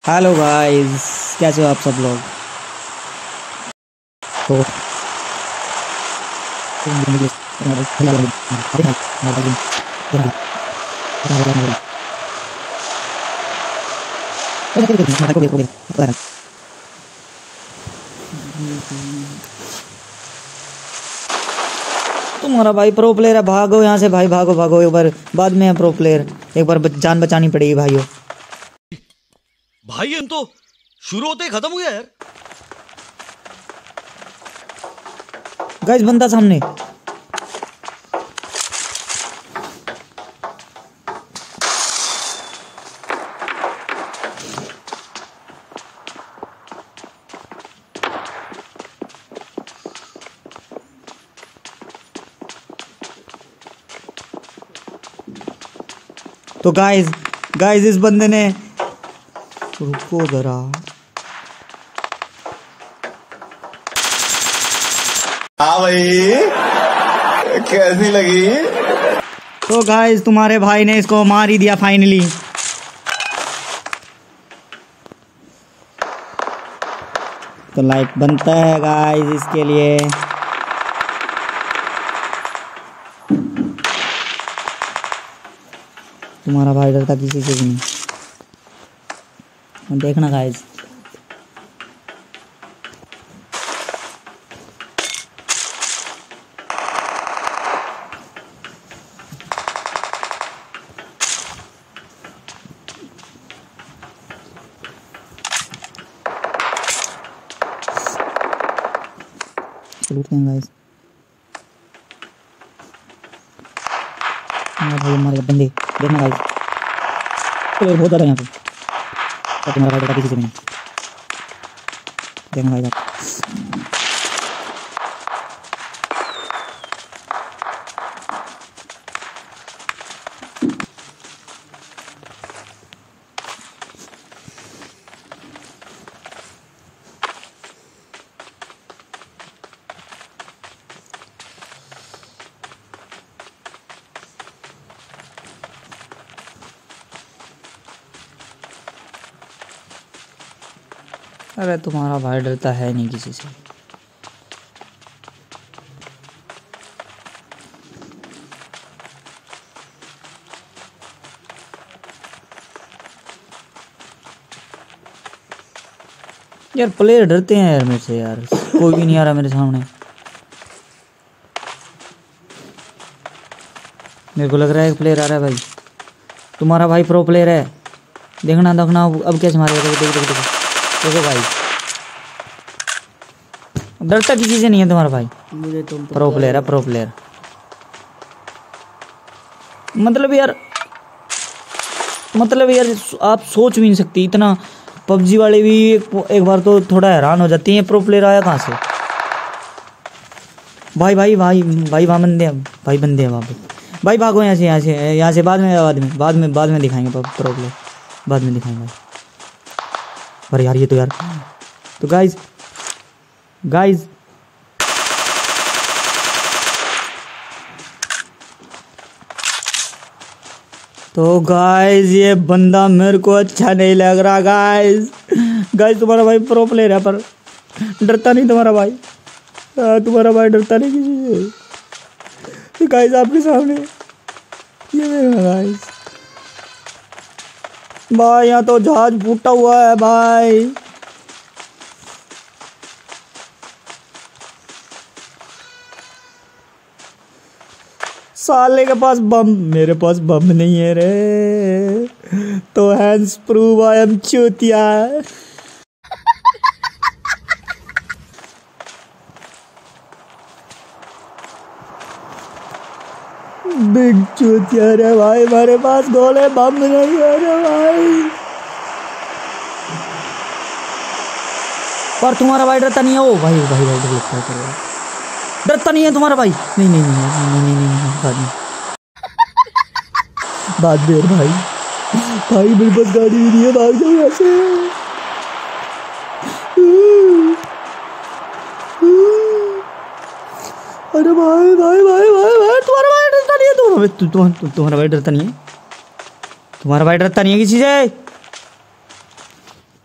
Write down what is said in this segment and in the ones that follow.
Hello guys, कैसे हो आप सब लोग। तो तुम्हारा भाई प्रो प्लेयर है, भागो यहाँ से भाई, भागो भागो। एक बार बाद में है प्रो प्लेयर, एक बार जान बचानी पड़ेगी भाइयों। भाई हम तो शुरू होते ही खत्म हो गया यार। गाइस बंदा सामने। तो गाइस गाइस इस बंदे ने, रुको जरा, हाँ भाई कैसी लगी। तो गाइस तुम्हारे भाई ने इसको मार ही दिया फाइनली। तो लाइक बनता है गाइस इसके लिए। तुम्हारा भाई डरता किसी से भी नहीं। देखना गाइस, लूटते हैं गाइस। भाई हमारे बंदे देखना गाइस, तो बहुत ज़्यादा यहाँ पे। तो तुम्हारा भाई किसी से नहीं, देखना गाइस आप। अरे तुम्हारा भाई डरता है नहीं किसी से। यार प्लेयर डरते हैं यार मेरे से, यार कोई भी नहीं आ रहा मेरे सामने। मेरे को लग रहा है एक प्लेयर आ रहा है भाई। तुम्हारा भाई प्रो प्लेयर है, देखना देखना अब कैसे मारेगा। देखो देखो देखो देखो भाई, डरता किसी से नहीं है तुम्हारा भाई। मुझे तो प्रो प्लेयर है, प्रो प्लेयर। मतलब यार आप सोच भी नहीं सकती इतना। पबजी वाले भी एक बार तो थोड़ा हैरान हो जाती हैं, प्रो प्लेयर आया कहाँ से। भाई भाई भाई भाई वहाँ बंदे हैं भाई, बंदे हैं वहाँ पे भाई। भागो यहाँ से, यहाँ से बाद में दिखाएंगे प्रो प्लेयर, बाद में दिखाएंगे भाई। अरे यार ये तो यार, तो गाइस तो गाइस ये बंदा मेरे को अच्छा नहीं लग रहा गाइस। तुम्हारा भाई प्रो प्लेयर है पर डरता नहीं तुम्हारा भाई। तुम्हारा भाई डरता नहीं किसी से। तो गाइस आपके सामने ये मेरा गाइस भाई, यहाँ तो जहाज फूटा हुआ है भाई। साले के पास बम, मेरे पास बम नहीं है रे। तो हैंड्स प्रूव आई एम चूतिया। बिग चूतिया रे भाई, हमारे पास गोले बम नहीं है रे भाई। पर तुम्हारा भाई डरता नहीं है। ओ भाई भाई भाई डरता नहीं है तुम्हारा भाई। नहीं नहीं नहीं नहीं नहीं नहीं बाद में भाई। भाई मेरे पास गाड़ी भी नहीं है, भाग जाओ यहाँ से। अरे भाई भाई भाई भाई भाई तुम्हारा भाई डरता नहीं है। तुम्हारा भाई डरता नहीं है। तुम्हारा भाई डरता नहीं है किसी से।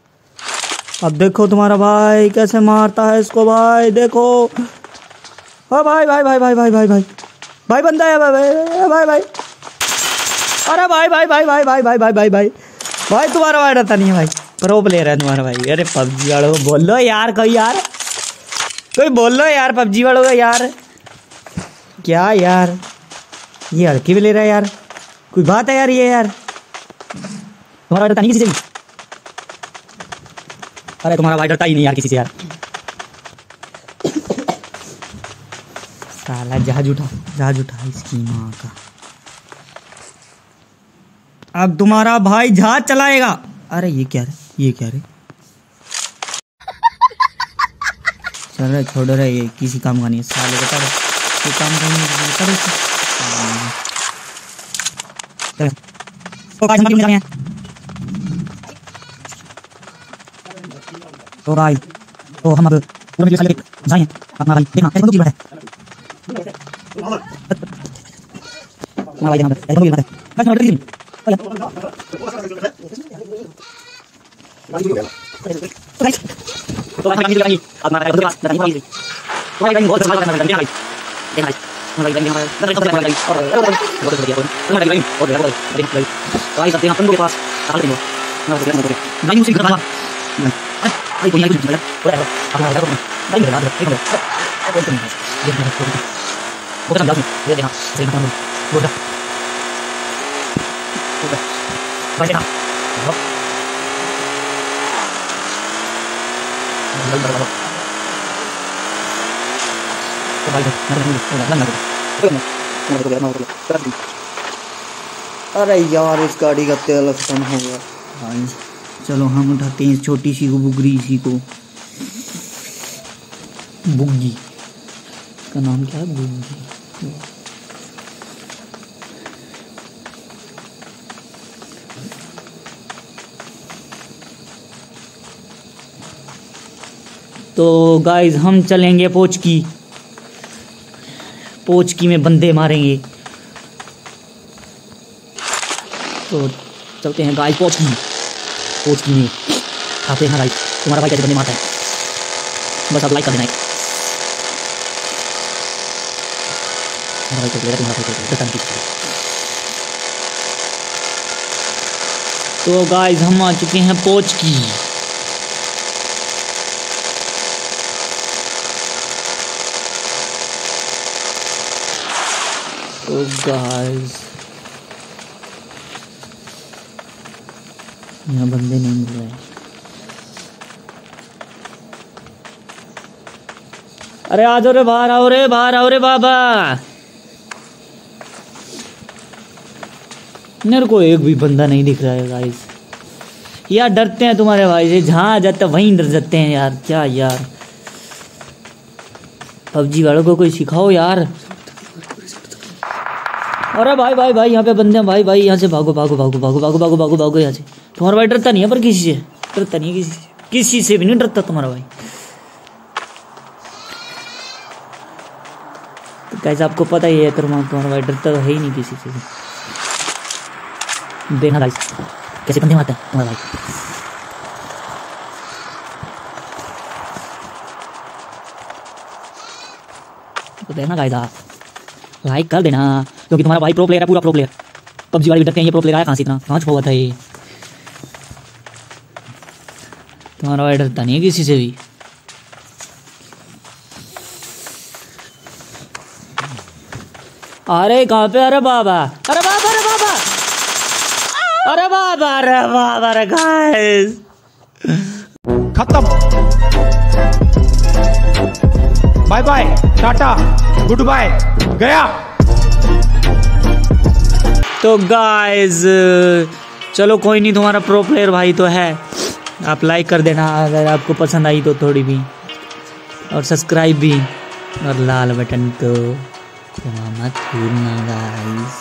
अब देखो तुम्हारा भाई कैसे मारता है इसको भाई, देखो। ओ भाई भाई भाई भाई भाई भाई भाई भाई बंदा है भाई भाई भाई भाई। अरे भाई भाई भाई भाई भाई भाई भाई भाई भाई भाई तुम्हारा भाई रहता नहीं है भाई, प्रो प्लेयर है तुम्हारा भाई। अरे पबजी वालों को बोल लो यार, कोई बोल लो यार पबजी वालों का यार। क्या यार ये हल्की भी ले रहा है यार, कोई बात है यार ये यार। तुम्हारा भाई डरता नहीं किसी से भी। अरे तुम्हारा भाई डरता ही नहीं यार किसी से यार। साला जहाज उठा इसकी माँ का। अब तुम्हारा भाई जहाज चलाएगा। अरे ये क्या रे चल रहा छोड़ रहा है, ये किसी काम का नहीं है साले का। ये काम का नहीं है। तो भाई तो हम अब पूरे साले जाएं अपना भाई देखना ऐसा क्यों है हमारा भाई देखना ऐसा क्यों है बस मत कीजिए। तो भाई काम नहीं अब मारा खुद बात नहीं होगी। तो भाई बहुत मजा करना है देखना देखना हमारा भाई हमारा बहुत बढ़िया हमारा भाई और देखो भाई सब अपन के पास हाल नहीं हो नहीं उसी का आई कोई कुछ मतलब पूरा अपना लगा नहीं मेरा एक मिनट और तुम देखना वो काम जाओ ये देखना सही काम बोल रहा भाई देखना तो भाई अरे यार इस गाड़ी का तेल खत्म हो गया भाई। चलो हम उठाते हैं इस छोटी सी को, बुगरी सी को, बुग्गी का नाम क्या है बुग्गी। तो गाइज हम चलेंगे पोचकी में बंदे मारेंगे। तो चलते हैं गाइज पोचकी में खाते हैं गाइज। तुम्हारा भाई कैसे बंदे मारता है बस आप लाइक कर देना। तो गाइज हम आ चुके हैं पोचकी। तो गाइस यहाँ बंदे नहीं मिल रहे हैं। अरे आ जाओ रे, बाहर आओ रे बाबा। मेरे को एक भी बंदा नहीं दिख रहा है गाइस। यार डरते हैं तुम्हारे भाई से, जहाँ आ जाते वहीं डर जाते हैं यार। क्या यार पबजी वालों को कोई सिखाओ यार। अरे भाई भाई भाई यहाँ पे बंदे हैं भाई भाई। यहाँ से भागो यहाँ से। तुम्हारा भाई डरता नहीं है पर किसी से डरता नहीं है, किसी से भी नहीं डरता तुम्हारा भाई। तो कैसे आपको पता ही है तुम्हारा भाई डरता तो है ही नहीं किसी से। देखना गाइस कैसे बंदे मारता है तुम्हारा भाई। तो देखना गाइस आप लाइक कर देना क्योंकि तुम्हारा भाई प्रो प्लेयर है, पूरा प्रो प्लेयर। पबजी वाले भी डरते हैं, ये प्रो प्लेयर आया कहाँ से इतना, कहाँ छुपा हुआ था ये। तुम्हारा भाई डरता नहीं है किसी से भी। अरे कहाँ पे, अरे बाबा अरे गाइस खत्म, बाय बाय, टाटा, गुड बाय, गया। तो गाइस चलो कोई नहीं, तुम्हारा प्रो प्लेयर भाई तो है। आप लाइक कर देना अगर आपको पसंद आई तो थोड़ी भी, और सब्सक्राइब भी, और लाल बटन को मत भूलना गाइस।